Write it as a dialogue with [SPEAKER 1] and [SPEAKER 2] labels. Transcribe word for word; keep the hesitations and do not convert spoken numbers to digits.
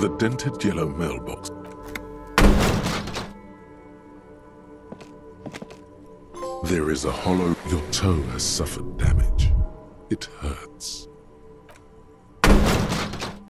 [SPEAKER 1] The dented yellow mailbox. There is a hollow... Your toe has suffered damage. It hurts.